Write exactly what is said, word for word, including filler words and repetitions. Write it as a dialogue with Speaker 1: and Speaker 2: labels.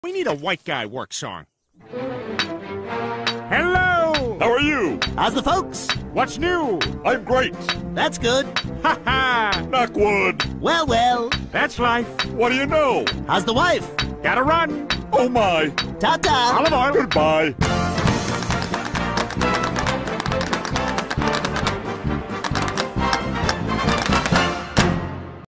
Speaker 1: We need a white guy work song. Hello!
Speaker 2: How are you?
Speaker 3: How's the folks?
Speaker 1: What's new?
Speaker 2: I'm great.
Speaker 3: That's good.
Speaker 1: Ha ha!
Speaker 2: Knock wood.
Speaker 3: Well, well.
Speaker 1: That's life.
Speaker 2: What do you know?
Speaker 3: How's the wife?
Speaker 1: Gotta run.
Speaker 2: Oh my.
Speaker 3: Tata.
Speaker 1: Olive oil.
Speaker 2: Goodbye.